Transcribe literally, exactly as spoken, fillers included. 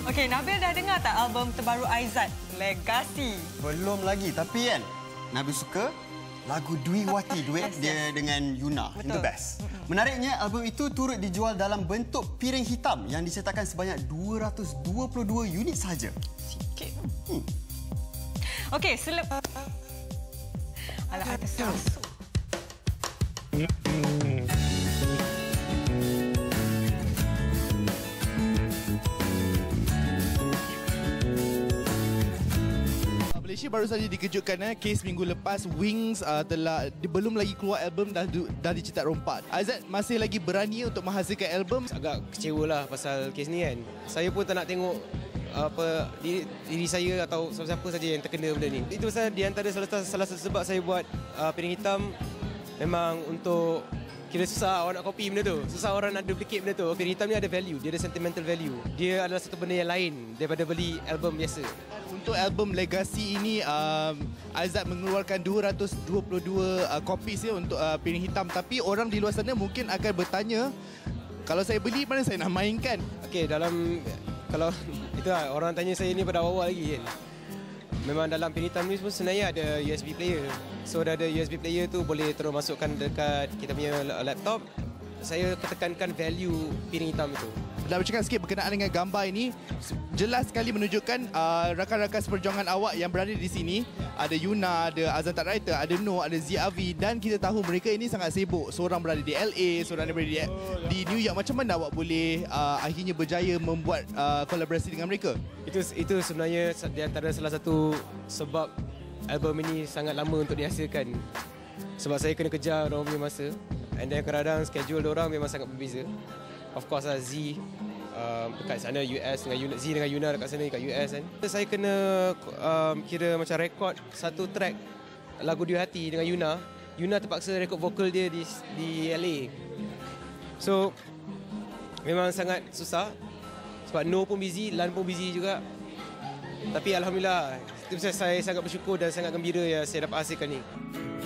Okey, Nabil dah dengar tak album terbaru Aizat, Legacy? Belum lagi, tapi kan Nabil suka lagu Dwi Wati, duet Yes, dia yes. dengan Yuna. Betul. Itu best. Menariknya, album itu turut dijual dalam bentuk piring hitam yang dicetakkan sebanyak dua ratus dua puluh dua unit sahaja. Sikit. Hmm. Okey, selepas... Alah, ada susu. Malaysia baru saja dikejutkan eh kes minggu lepas Wings uh, telah di, belum lagi keluar album dah dah dicetak rompak. Aizat masih lagi berani untuk menghasilkan album. Agak kecewa lah pasal kes ni kan. Saya pun tak nak tengok apa diri, diri saya atau siapa saja yang terkena benda ni. Itu pasal di antara salah, salah satu sebab saya buat uh, piring hitam memang untuk kira susah orang nak copy benda tu. Susah orang nak duplicate benda tu. Piring hitam ni ada value, dia ada sentimental value. Dia adalah satu benda yang lain daripada beli album biasa. Untuk album Legacy ini, um, Aizat mengeluarkan dua ratus dua puluh dua uh, copies ya untuk uh, piring hitam. Tapi orang di luar sana mungkin akan bertanya, kalau saya beli, mana saya nak mainkan? Okey, dalam kalau itulah orang tanya saya ni pada awal lagi kan. Memang dalam piring hitam ni pun sebenarnya ada U S B player. So dah ada U S B player tu boleh terus masukkan dekat kita punya laptop. Saya ketekankan value piring hitam itu. Dah bercakap sikit berkenaan dengan gambar ini, jelas sekali menunjukkan uh, rakan-rakan seperjuangan awak yang berada di sini. Ada Yuna, ada Azan Tak Writer, ada Noh, ada Z R V, dan kita tahu mereka ini sangat sibuk. Seorang berada di L A, seorang berada di, di New York. Macam mana awak boleh uh, akhirnya berjaya membuat uh, kolaborasi dengan mereka? Itu itu sebenarnya di antara salah satu sebab album ini sangat lama untuk dihasilkan. Sebab saya kena kejar orang punya masa. And then kadang-kadang schedule orang memang sangat berbeza. Of course lah, Z um, dekat sana U S dengan Yuna, Z dengan Yuna dekat sana dekat U S kan. Saya kena um, kira macam rekod satu track lagu Dwi Hati dengan Yuna. Yuna terpaksa rekod vokal dia di di L A. So memang sangat susah. Sebab No pun busy, Lan pun busy juga. Tapi alhamdulillah, itu saya sangat bersyukur dan sangat gembira yang saya dapat hasilkan ni.